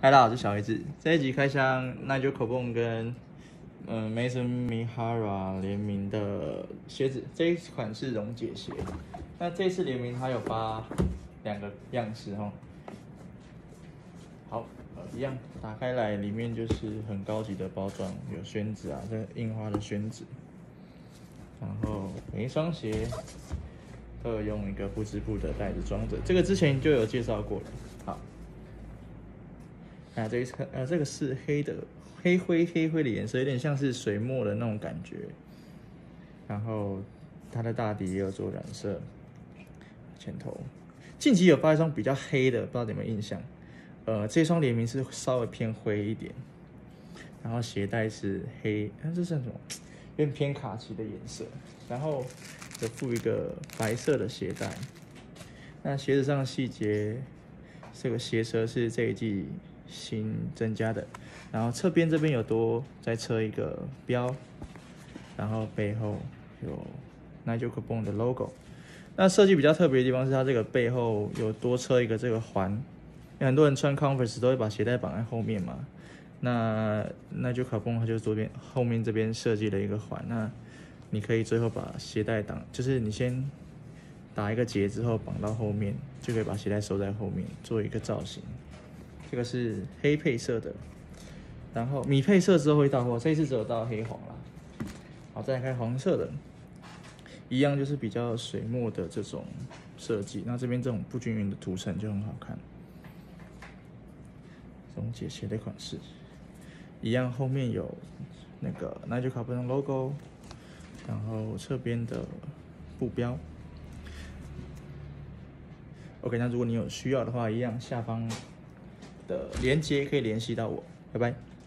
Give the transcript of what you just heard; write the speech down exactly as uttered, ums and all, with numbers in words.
嗨，大家好，我是小黑子。这一集开箱 Nigel Carbone 跟呃 Mason Mihara 联名的鞋子，这一款是溶解鞋。那这次联名它有发两个样式哈。好，呃，一样打开来，里面就是很高级的包装，有宣纸啊，这个印花的宣纸。然后每一双鞋都有用一个不织布的袋子装着，这个之前就有介绍过了。好。啊，这一颗，呃，这个是黑的，黑灰黑灰的颜色，有点像是水墨的那种感觉。然后它的大底也有做染色，前头。近期有发一双比较黑的，不知道你们有没有印象？呃，这双联名是稍微偏灰一点，然后鞋带是黑，它这是那种有点偏卡其的颜色。然后有附一个白色的鞋带。那鞋子上的细节，这个鞋舌是这一季新增加的，然后侧边这边有多再车一个标，然后背后有 Nigel Carbone 的 logo。那设计比较特别的地方是它这个背后有多车一个这个环，因为很多人穿 Converse 都会把鞋带绑在后面嘛。那 Nigel Carbone 它就左边后面这边设计了一个环，那你可以最后把鞋带挡，就是你先打一个结之后绑到后面，就可以把鞋带收在后面，做一个造型。这个是黑配色的，然后米配色之后会到货，这一次只有到黑黄啦。好，再来看黄色的，一样就是比较水墨的这种设计，那这边这种不均匀的涂层就很好看。溶解鞋的款式，一样后面有那个 Nigel Carbone logo， 然后侧边的布标。OK， 那如果你有需要的话，一样下方的连接可以联系到我，拜拜。